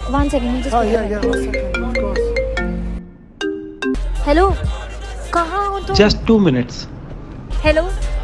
1 second. Just yeah, 1 second, of course. Hello. कहाँ हो तुम? Just 2 minutes. Hello.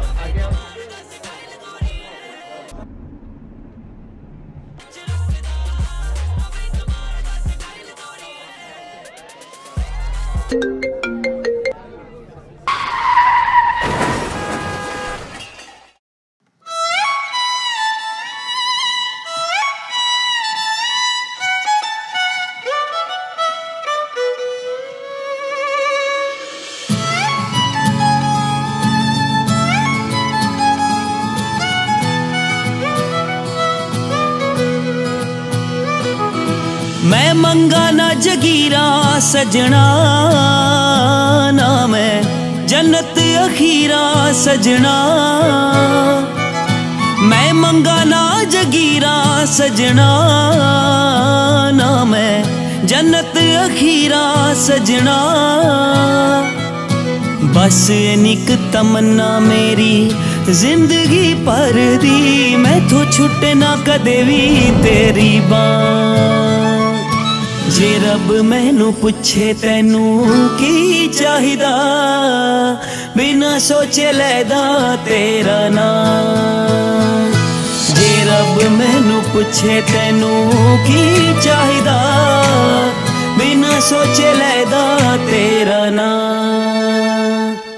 मैं मंगा ना जगीरा सजना, ना मैं जन्नत अखीरा सजना। मैं मंगा ना जगीरा सजना, ना मैं जन्नत अखीरा सजना। बस निक तमन्ना मेरी जिंदगी भर दी, मैं तो छुटे ना कदे भी तेरी बां। जे रब मैनू पुछे तैनू की चाहिदा, बिना सोचे लैदा तेरा नाम। जे रब मैनू पुछे तैनू की चाहिदा, बिना सोचे लैदा तेरा नाम।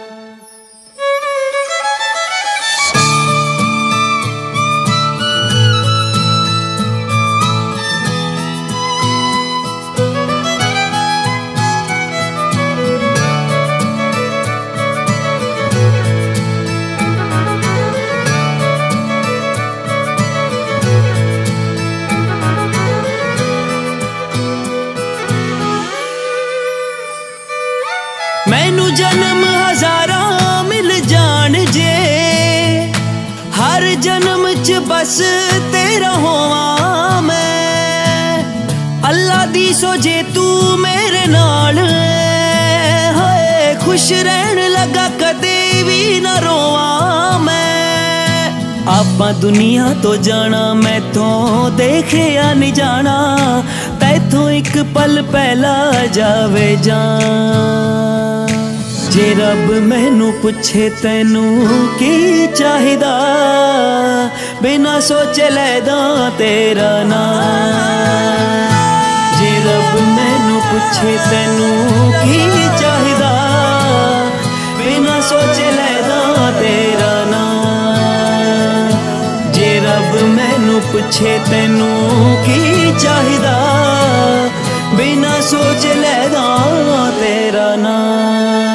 मैनू जन्म हजारा मिल जान जे, हर जन्म च बस तेरा होवां मैं। अल्लाह दी सोजे तू मेरे नाल है, खुश रहन लगा कदे भी ना रोवां मैं। आपां दुनिया तो जाना, मैं तो देखे या नहीं जाना, तैथों एक पल पहला जावे जान। जे रब मैनू पुछे तैनू की चाहिदा, बिना सोचे लैदा तेरा नाम। जे रब मैनू पुछे तैनू की चाहिदा, बिना सोचे लैदा तेरा नाम। जे रब मैनू पुछे तैनू की चाहिदा, बिना सोचे लैदा तेरा नाम।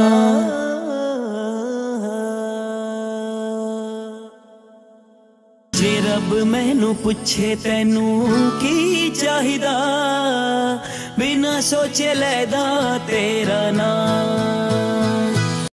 जे रब मैनू पुछे तैनू की चाहिदा, बिना सोचे लैदा तेरा नाम।